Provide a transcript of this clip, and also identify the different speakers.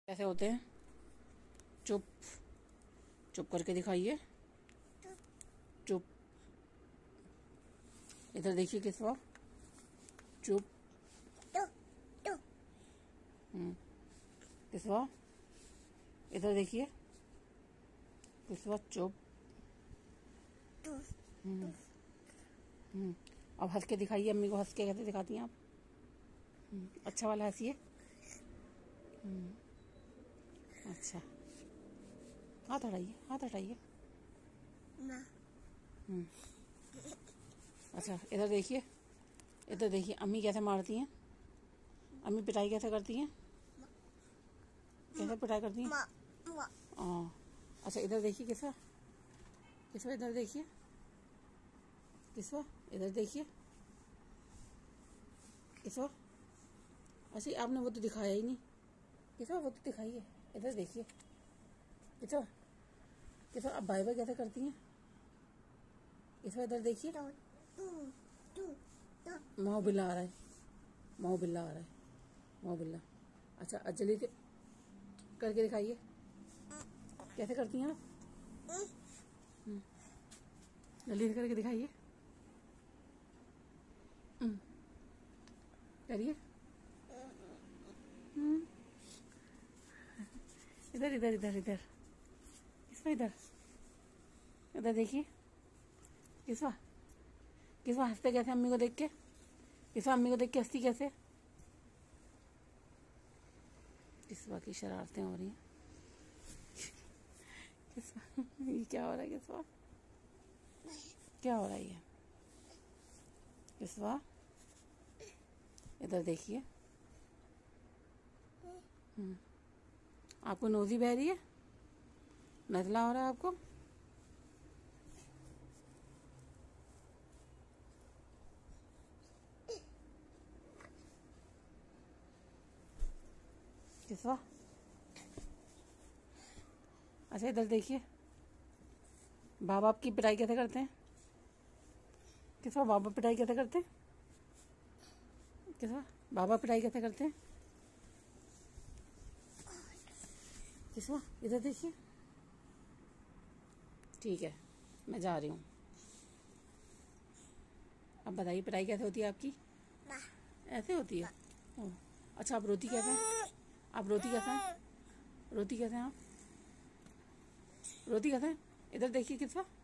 Speaker 1: कैसे होते हैं? चुप चुप करके दिखाइए। चुप। इधर देखिए किस्वा। चुप। किस्वा इधर देखिए। किस्वा चुप। अब हंस के दिखाइए अम्मी को। हंस के कैसे दिखाती हैं आप? अच्छा वाला हंसिए। अच्छा, हाथ हटाइए, हाथ हटाइए। अच्छा, इधर देखिए। इधर देखिए अम्मी कैसे मारती हैं। अम्मी पिटाई कैसे करती हैं? कैसे पिटाई करती हैं? अच्छा, इधर देखिए किस्वा। किस्वा इधर देखिए। किस्वा इधर देखिए। किस्वा। अच्छा, आपने वो तो दिखाया ही नहीं। किस्वा वो तो दिखाइए। इधर देखिए। किस्वा। किस्वा आप बाय बाय कैसे करती हैं? किस्वा इधर देखिए। माओ बिल्ला आ रहा है। माओ बिल्ला आ रहा है। माओ बिल्ला। अच्छा, जल्दी से करके दिखाइए। कैसे करती हैं आप? जल्दी से करके दिखाइए। करिए। इधर इधर इधर इधर। किस्वा इधर। इधर देखिए। किस्वा। किस्वा हंसते कैसे अम्मी को देख के? किस्वा अम्मी को देख के हंसती कैसे? किस्वा की शरारतें हो रही हैं। किस्वा ये क्या हो रहा है? किस्वा क्या हो रहा है ये? किस्वा इधर देखिए। आपको नोजी बह रही है? नजला हो रहा है आपको? किस्वा। अच्छा, इधर देखिए। बाबा आपकी पिटाई कैसे करते हैं? किस्वा बाबा पिटाई कैसे करते हैं? किस्वा बाबा पिटाई कैसे करते हैं? किस्वा इधर देखिए। ठीक है, मैं जा रही हूँ। अब बताइए पिटाई कैसे होती है आपकी? ऐसे होती है। ओह, अच्छा, आप रोती कैसे हैं? आप रोती कैसे हैं? रोती कैसे हैं आप? रोती कैसे हैं? इधर देखिए किस्वा।